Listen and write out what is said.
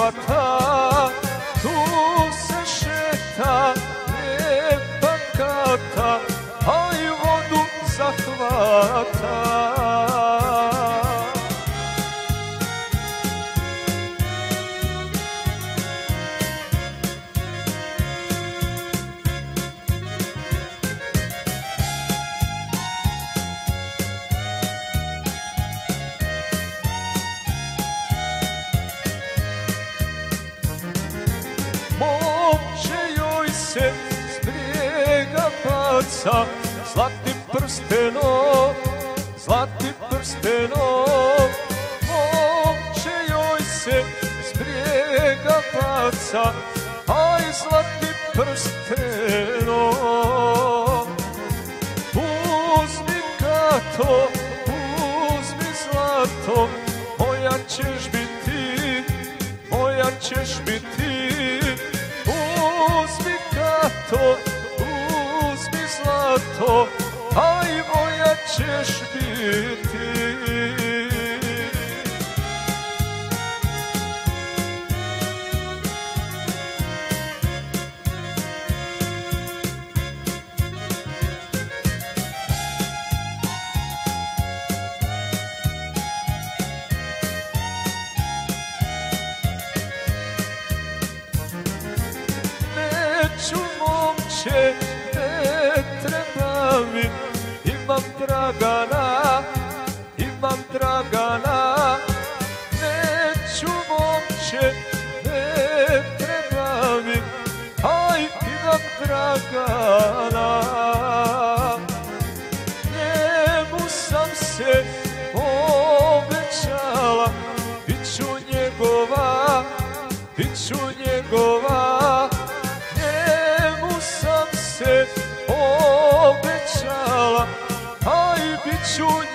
zahvata, tu se šeta lijepa kata, a i vodu zahvata. Momče joj se s brijega baca, zlatnim prstenom, zlatnim prstenom. Momče joj se s brijega baca, aj zlatnim prstenom. Uzmi kato, uzmi zlato, moja ćeš biti, moja ćeš biti. Uzmi kato, uzmi zlato, a i moja ćeš biti. Neću momče, ne treba mi, imam Dragana, imam Dragana. Neću momče, ne treba mi, aj imam Dragana. Njemu sam se obećala, bit ću njegova, bit ću njegova. Njemu sam se obećala, aj bit ću